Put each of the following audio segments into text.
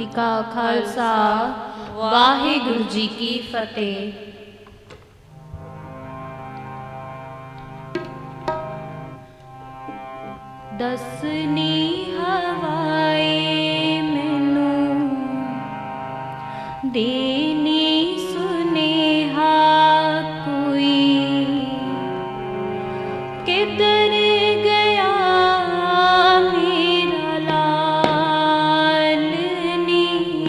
जी का खालसा वाहिगुरु जी की फतेह। दसनी हवाए मैनू देनी सुनेहा कोई, किधर गया मेरा लाल नी।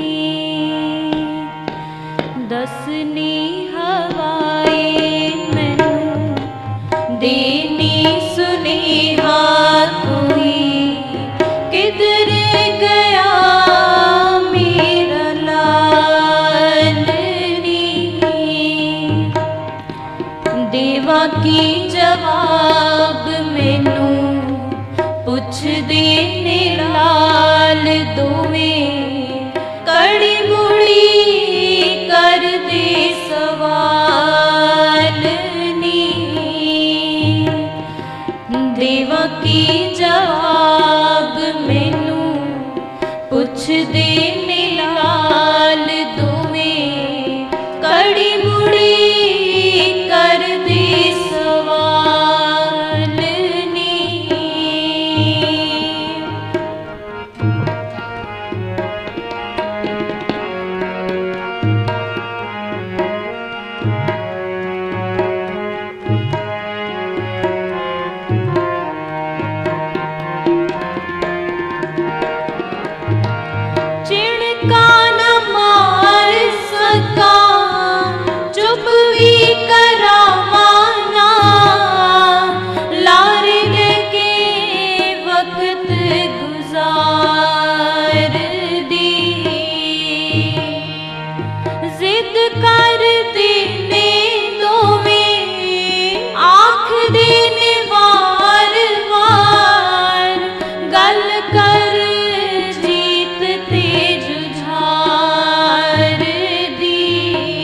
दसनी हवाए मैनू देनी सुनेहा कोई, किधर गया मेरा लाल नी। देवा की जवाब मैनू पुछदे ने लाल दोवें, कड़ी मुड़ी कर दे सवाल नी। देवा की जवाब मैनू पुछदे ने लाल दोवें, कड़ी मुड़ी कर दे सवाल नी। चिड़का न मार सका चुप भी करावाना, लारे लेके वक्त गुजार दी। जिद कर देने दोवें, आख देने वार वार, गल कर जीत ते जुझार दी।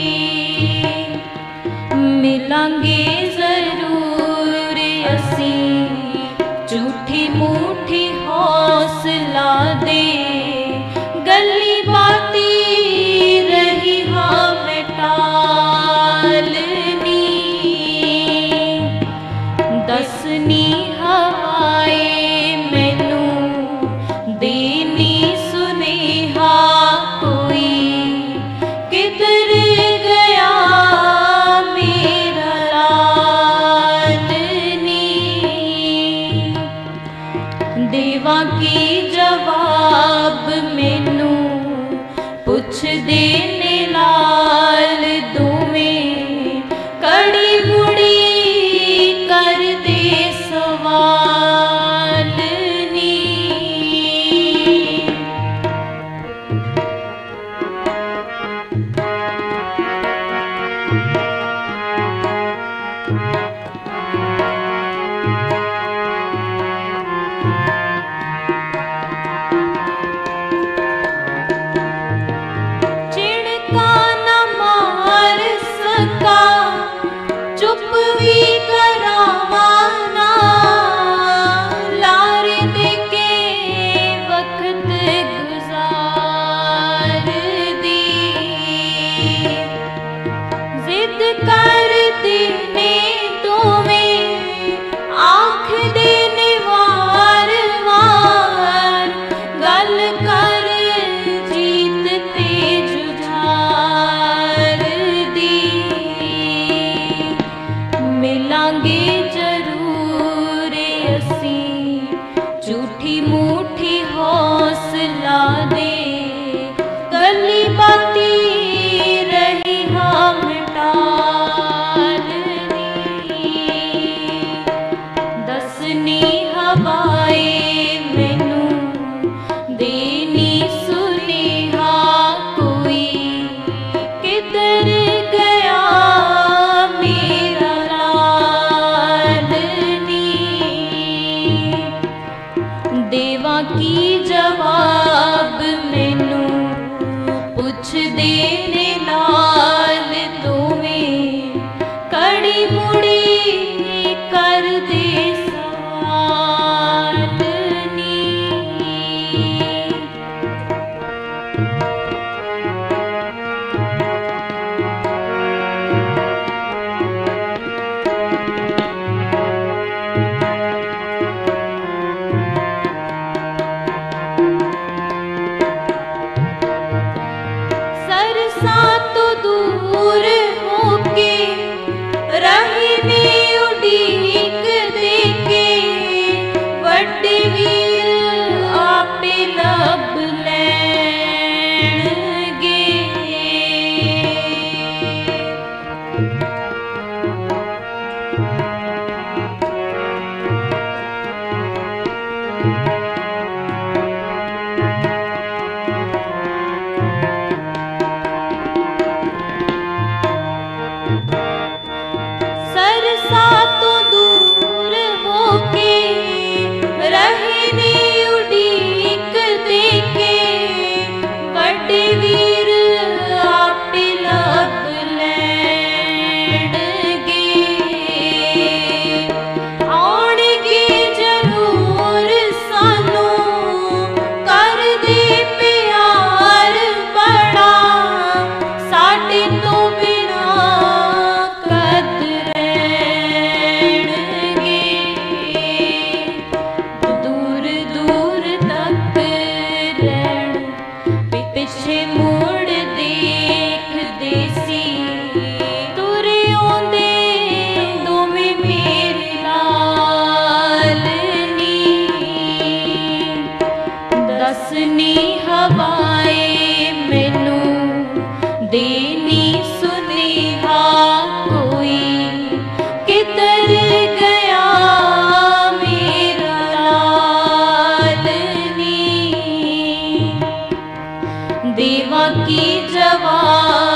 मिलांगे जरूर असी झूठी मूठी हौसला दे, गली बाती रही हाँ टालनी। दसनी हवाए मैनू देनी सुनेहा कोई, किधर गया मेरा लाल नी। देवा की जवाब मैनू पुछदे ने लाल दोवें, कड़ी मुड़ी कर दे सवाल नी। चिड़का न मार सका चुप भी करावाना, लारे देके वक्त गुजार दी। जिद कर देने दोवें, आँख देने वार वार, गल कर जीत ते जुझार दी। मिलांगे जरूर असी झूठी मूठी हौसला दे, गली बाती रही हम टालनी। दसनी हवाए मैनू देनी सुनेहा कोई, किधर गया मेरा लाल नी। देवा की जवाब मैनू पुछदे ने लाल दोवें, कड़ी मुड़ी कर दे सवाल नी। देवा की जवान